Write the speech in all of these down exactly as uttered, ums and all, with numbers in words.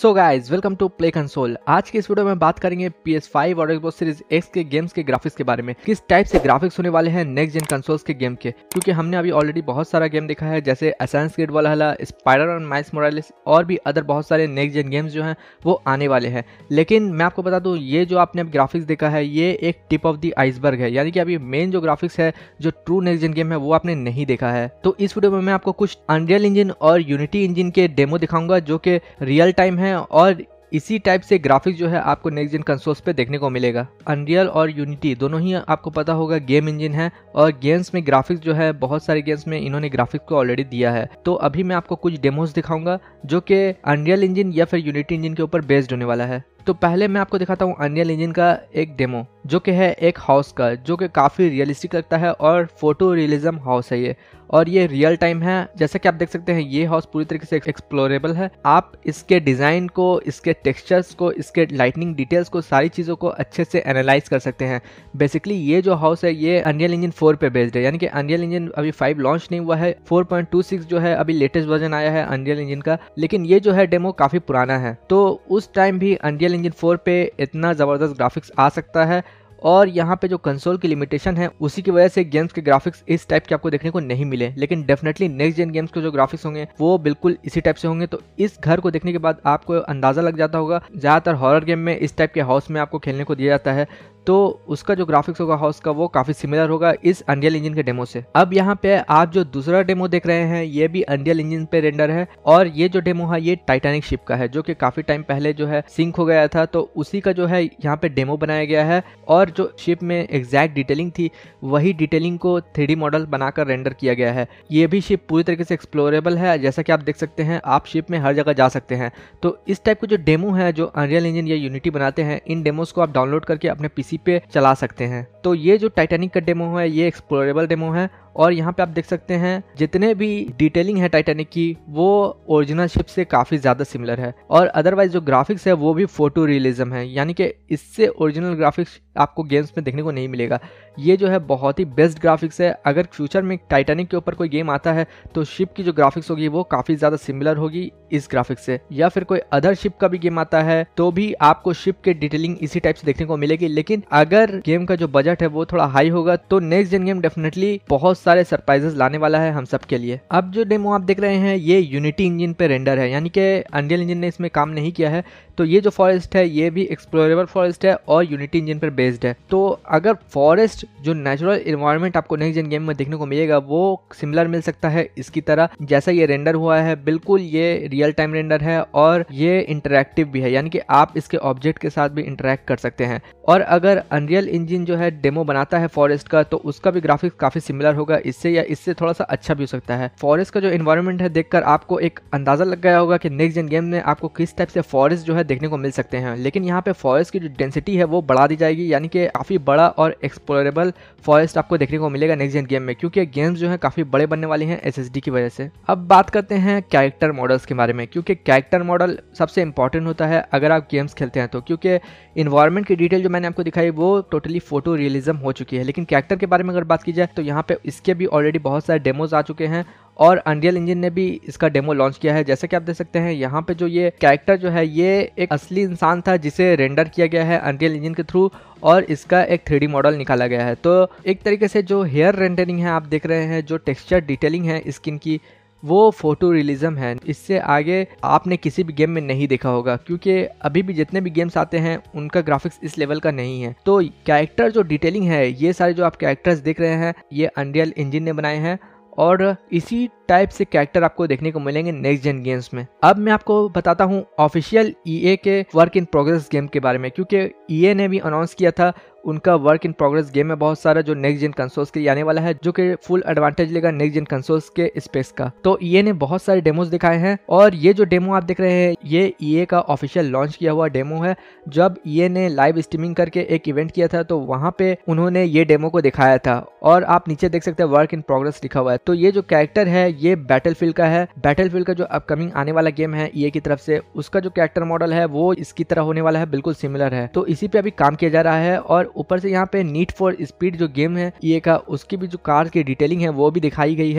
So guys welcome to Play Console. आज की इस वीडियो में बात करेंगे पी एस फाइव और Xbox सीरीज एक्स के गेम्स के ग्राफिक्स के बारे में। किस टाइप से ग्राफिक्स होने वाले हैं नेक्स्ट जेन कंसोल्स के गेम के, क्योंकि हमने अभी ऑलरेडी बहुत सारा गेम देखा है जैसे Assassin's Creed Valhalla, Spiderman Miles Morales और भी अदर बहुत सारे नेक्स्ट जेन गेम्स जो हैं वो आने वाले हैं। लेकिन मैं आपको बता दूं, ये जो आपने अब ग्राफिक्स देखा है ये एक टिप ऑफ द आइसबर्ग है, यानी कि अभी मेन जो ग्राफिक्स है, जो ट्रू नेक्स्ट जेन गेम है वो आपने नहीं देखा है। तो इस वीडियो में मैं आपको कुछ अनरियल इंजन और यूनिटी इंजन के डेमो दिखाऊंगा जो कि रियल टाइम है और इसी टाइप से ग्राफिक्स जो है आपको नेक्स्ट जेन कंसोल्स पे देखने को मिलेगा। अनरियल और यूनिटी दोनों ही आपको पता होगा गेम इंजन है और गेम्स में ग्राफिक्स जो है बहुत सारे गेम्स में इन्होंने ग्राफिक्स को ऑलरेडी दिया है। तो अभी मैं आपको कुछ डेमोस दिखाऊंगा जो कि अनरियल इंजन या फिर यूनिटी इंजन के ऊपर बेस्ड होने वाला है। तो पहले मैं आपको दिखाता हूँ अनरियल इंजन का एक डेमो जो कि है एक हाउस का, जो कि काफ़ी रियलिस्टिक लगता है और फोटो रियलिज्म हाउस है ये, और ये रियल टाइम है। जैसा कि आप देख सकते हैं ये हाउस पूरी तरीके से एक्सप्लोरेबल है। आप इसके डिज़ाइन को, इसके टेक्सचर्स को, इसके लाइटनिंग डिटेल्स को, सारी चीज़ों को अच्छे से एनालाइज कर सकते हैं। बेसिकली ये जो हाउस है ये अनरियल इंजन फोर पे बेस्ड है, यानी कि अनरियल इंजन अभी फाइव लॉन्च नहीं हुआ है, फोर पॉइंट टू सिक्स जो है अभी लेटेस्ट वर्जन आया है अनरियल इंजन का, लेकिन ये जो है डेमो काफ़ी पुराना है। तो उस टाइम भी अनरियल इंजन फोर पे इतना ज़बरदस्त ग्राफिक्स आ सकता है, और यहाँ पे जो कंसोल की लिमिटेशन है उसी की वजह से गेम्स के ग्राफिक्स इस टाइप के आपको देखने को नहीं मिले। लेकिन डेफिनेटली नेक्स्ट जेन गेम्स के जो ग्राफिक्स होंगे वो बिल्कुल इसी टाइप से होंगे। तो इस घर को देखने के बाद आपको अंदाजा लग जाता होगा, ज़्यादातर हॉरर गेम में इस टाइप के हाउस में आपको खेलने को दिया जाता है, तो उसका जो ग्राफिक्स होगा हाउस का वो काफ़ी सिमिलर होगा इस अनरियल इंजन के डेमो से। अब यहाँ पे आप जो दूसरा डेमो देख रहे हैं ये भी अनरियल इंजन पे रेंडर है, और ये जो डेमो है ये टाइटैनिक शिप का है जो कि काफ़ी टाइम पहले जो है सिंक हो गया था, तो उसी का जो है यहाँ पे डेमो बनाया गया है। और जो शिप में एग्जैक्ट डिटेलिंग थी वही डिटेलिंग को थ्री डी मॉडल बनाकर रेंडर किया गया है। ये भी शिप पूरी तरीके से एक्सप्लोरेबल है, जैसा कि आप देख सकते हैं आप शिप में हर जगह जा सकते हैं। तो इस टाइप के जो डेमो है जो अनरियल इंजन या यूनिटी बनाते हैं, इन डेमोस को आप डाउनलोड करके अपने पीसी पे चला सकते हैं। तो ये जो टाइटैनिक का डेमो है ये एक्सप्लोरेबल डेमो है, और यहाँ पे आप देख सकते हैं जितने भी डिटेलिंग है टाइटैनिक की वो ओरिजिनल शिप से काफ़ी ज़्यादा सिमिलर है, और अदरवाइज जो ग्राफिक्स है वो भी फोटो रियलिज्म है, यानी कि इससे ओरिजिनल ग्राफिक्स आपको गेम्स में देखने को नहीं मिलेगा। ये जो है बहुत ही बेस्ट ग्राफिक्स है। अगर फ्यूचर में टाइटैनिक के ऊपर कोई गेम आता है तो शिप की जो ग्राफिक्स होगी वो काफ़ी ज़्यादा सिमिलर होगी इस ग्राफिक्स से, या फिर कोई अदर शिप का भी गेम आता है तो भी आपको शिप के डिटेलिंग इसी टाइप से देखने को मिलेगी। लेकिन अगर गेम का जो बजट है वो थोड़ा हाई होगा तो नेक्स्ट जेन गेम डेफिनेटली बहुत सारे सरप्राइजेस लाने वाला है हम सब के लिए। अब जो डेमो आप देख रहे हैं ये यूनिटी इंजन पे रेंडर है, यानी कि अनरियल इंजन ने इसमें काम नहीं किया है। तो ये जो फॉरेस्ट है ये भी एक्सप्लोरेबल फॉरेस्ट है और यूनिटी इंजन पर बेस्ड है। तो अगर फॉरेस्ट जो नेचुरल एनवायरनमेंट आपको नेक्स्ट जेन गेम में देखने को मिलेगा वो सिमिलर मिल सकता है इसकी तरह, जैसा ये रेंडर हुआ है बिल्कुल ये रियल टाइम रेंडर है, और ये इंटरैक्टिव भी है, यानी कि आप इसके ऑब्जेक्ट के साथ भी इंटरैक्ट कर सकते हैं। और अगर अनरियल इंजन जो है डेमो बनाता है फॉरेस्ट का तो उसका भी ग्राफिक्स काफी सिमिलर होगा इससे, या इससे थोड़ा सा अच्छा भी हो सकता है। फॉरेस्ट का जो एनवायरनमेंट है देखकर आपको एक अंदाजा लग गया होगा कि नेक्स्ट जेन गेम में आपको किस टाइप से फॉरेस्ट जो है देखने को मिल सकते हैं। लेकिन यहाँ पे फॉरेस्ट की जो डेंसिटी है वो बढ़ा दी जाएगी, यानी कि काफी बड़ा और एक्सप्लोरेबल फॉरेस्ट आपको देखने को मिलेगा नेक्स्ट जेन गेम में, क्योंकि गेम्स जो है काफी बड़े बनने वाले हैं एसएसडी की वजह से। अब बात करते हैं कैरेक्टर मॉडल्स के बारे में, क्योंकि कैरेक्टर मॉडल सबसे इंपॉर्टेंट होता है अगर आप गेम्स खेलते हैं तो, क्योंकि इन्वायरमेंट की डिटेल जो मैंने आपको दिखाई वो टोटली फोटो रियलिज्म हो चुकी है। लेकिन कैरेक्टर के बारे में अगर बात की जाए तो यहाँ पे इसके भी ऑलरेडी बहुत सारे डेमोज आ चुके हैं, और अनरियल इंजन ने भी इसका डेमो लॉन्च किया है। जैसे कि आप देख सकते हैं यहाँ पे जो ये कैरेक्टर जो है ये एक असली इंसान था जिसे रेंडर किया गया है अनरियल इंजन के थ्रू, और इसका एक थ्री डी मॉडल निकाला गया है। तो एक तरीके से जो हेयर रेंडरिंग है आप देख रहे हैं, जो टेक्सचर डिटेलिंग है स्किन की वो फोटो रियलिज्म है। इससे आगे आपने किसी भी गेम में नहीं देखा होगा, क्योंकि अभी भी जितने भी गेम्स आते हैं उनका ग्राफिक्स इस लेवल का नहीं है। तो कैरेक्टर जो डिटेलिंग है ये सारे जो आप कैरेक्टर्स देख रहे हैं ये अनरियल इंजन ने बनाए हैं, और इसी टाइप से कैरेक्टर आपको देखने को मिलेंगे नेक्स्ट जेन गेम्स में। अब मैं आपको बताता हूँ ऑफिशियल ईए के वर्क इन प्रोग्रेस गेम के बारे में, क्योंकि ईए ने भी अनाउंस किया था उनका वर्क इन प्रोग्रेस गेम है बहुत सारा जो नेक्स्ट जेन कंसोल्स के लिए आने वाला है, जो कि फुल एडवांटेज लेगा नेक्स्ट जेन कंसोल्स के स्पेस का। तो ईए ने बहुत सारे डेमोज दिखाए हैं, और ये जो डेमो आप देख रहे हैं ये ईए का ऑफिशियल लॉन्च किया हुआ डेमो है। जब ईए ने लाइव स्ट्रीमिंग करके एक इवेंट किया था तो वहां पे उन्होंने ये डेमो को दिखाया था, और आप नीचे देख सकते हैं वर्क इन प्रोग्रेस लिखा हुआ है। तो ये जो कैरेक्टर है ये बैटलफील्ड का है। बैटलफील्ड का जो अपकमिंग आने वाला गेम है ईए की तरफ से, उसका जो कैरेक्टर मॉडल है वो इसकी तरह होने वाला है, बिल्कुल सिमिलर है। तो इसी पे अभी काम किया जा रहा है, और ऊपर से यहाँ पे नीड फॉर स्पीड जो गेम है ईए का उसकी भी जो कार की डिटेलिंग है वो भी दिखाई गई है।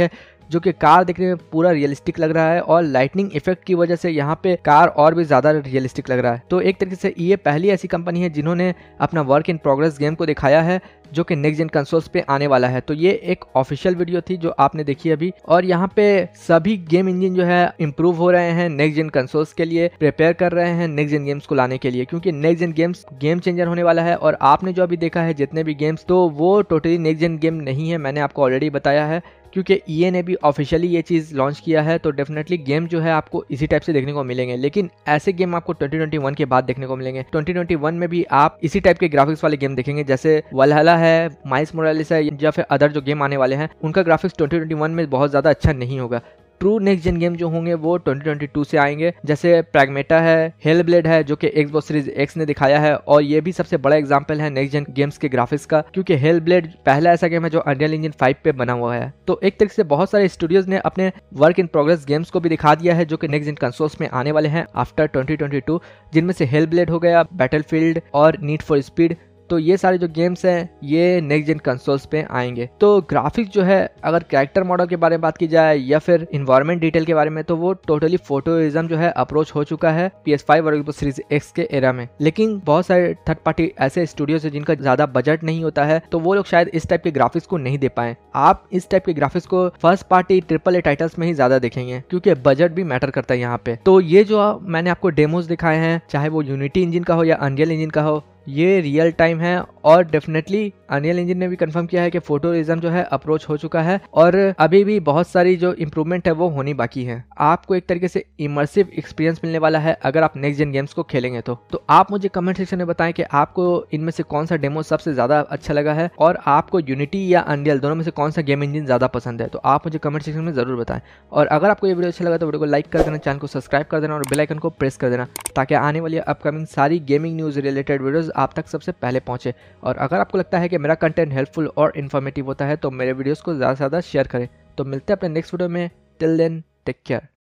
जो कि कार देखने में पूरा रियलिस्टिक लग रहा है और लाइटनिंग इफेक्ट की वजह से यहाँ पे कार और भी ज्यादा रियलिस्टिक लग रहा है। तो एक तरीके से ये पहली ऐसी कंपनी है जिन्होंने अपना वर्क इन प्रोग्रेस गेम को दिखाया है जो कि नेक्स्ट जेन कंसोल्स पे आने वाला है। तो ये एक ऑफिशियल वीडियो थी जो आपने देखी अभी, और यहाँ पे सभी गेम इंजन जो है इम्प्रूव हो रहे हैं नेक्स्ट जेन कंसोल्स के लिए, प्रिपेयर कर रहे हैं नेक्स्ट जेन गेम्स को लाने के लिए, क्योंकि next gen games game changer होने वाला है। और आपने जो अभी देखा है जितने भी गेम्स, तो वो टोटली नेक्स्ट जेन गेम नहीं है, मैंने आपको ऑलरेडी बताया है, क्योंकि ई ए ने भी ऑफिशियली ये चीज़ लॉन्च किया है। तो डेफिनेटली गेम जो है आपको इसी टाइप से देखने को मिलेंगे, लेकिन ऐसे गेम आपको ट्वेंटी ट्वेंटी वन के बाद देखने को मिलेंगे। ट्वेंटी ट्वेंटी वन में भी आप इसी टाइप के ग्राफिक्स वाले गेम देखेंगे, जैसे वलहला है, माइल्स मोरालिस है, या फिर अदर जो गेम आने वाले हैं उनका ग्राफिक्स ट्वेंटी ट्वेंटी वन में बहुत ज़्यादा अच्छा नहीं होगा। ट्रू नेक्स्ट जेन गेम जो होंगे वो ट्वेंटी ट्वेंटी टू से आएंगे, जैसे प्रैग्मेटा है, हेलब्लेड है जो कि एक्सबॉक्स सीरीज एक्स ने दिखाया है, और ये भी सबसे बड़ा एग्जांपल है नेक्स्ट जेन गेम्स के ग्राफिक्स का, क्योंकि हेलब्लेड पहला ऐसा गेम है जो अनरियल इंजन फाइव पे बना हुआ है। तो एक तरीके से बहुत सारे स्टूडियोज ने अपने वर्क इन प्रोग्रेस गेम्स को भी दिखा दिया है जो कि नेक्स्ट जेन कंसोल्स में आने वाले हैं आफ्टर ट्वेंटी ट्वेंटी टू, जिनमें से हेलब्लेड हो गया, बैटलफील्ड और नीड फॉर स्पीड। तो ये सारे जो गेम्स हैं ये नेक्स्ट जेन कंसोल्स पे आएंगे। तो ग्राफिक्स जो है, अगर कैरेक्टर मॉडल के बारे में बात की जाए या फिर इन्वायरमेंट डिटेल के बारे में, तो वो टोटली फोटोरिज्म जो है अप्रोच हो चुका है पी एस फाइव और एक्सबॉक्स सीरीज एक्स के एरा में। लेकिन बहुत सारे थर्ड पार्टी ऐसे स्टूडियोज है जिनका ज्यादा बजट नहीं होता है, तो वो लोग शायद इस टाइप के ग्राफिक्स को नहीं दे पाए। आप इस टाइप के ग्राफिक्स को first party triple A titles में ही ज्यादा देखेंगे, क्योंकि बजट भी मैटर करता है यहाँ पे। तो ये जो मैंने आपको डेमोज दिखाए हैं, चाहे वो यूनिटी इंजन का हो या अनरियल इंजन का हो, ये रियल टाइम है, और डेफिनेटली अनरियल इंजन ने भी कंफर्म किया है कि फोटोरिज्म जो है अप्रोच हो चुका है, और अभी भी बहुत सारी जो इम्प्रूवमेंट है वो होनी बाकी है। आपको एक तरीके से इमर्सिव एक्सपीरियंस मिलने वाला है अगर आप नेक्स्ट जेन गेम्स को खेलेंगे तो। तो आप मुझे कमेंट सेक्शन में बताएं कि आपको इनमें से कौन सा डेमो सबसे ज्यादा अच्छा लगा है, और आपको यूनिटी या अनरियल दोनों में से कौन सा गेम इंजन ज्यादा पसंद है। तो आप मुझे कमेंट सेक्शन में जरूर बताएं, और अगर आपको ये वीडियो अच्छा लगा तो वीडियो को लाइक कर देना, चैनल को सब्सक्राइब कर देना और बेल आइकन को प्रेस कर देना, ताकि आने वाली अपकमिंग सारी गेमिंग न्यूज रिलेटेड वीडियोस आप तक सबसे पहले पहुंचे। और अगर आपको लगता है कि मेरा कंटेंट हेल्पफुल और इन्फॉर्मेटिव होता है तो मेरे वीडियोस को ज़्यादा से ज़्यादा शेयर करें। तो मिलते हैं अपने नेक्स्ट वीडियो में। Till then take care.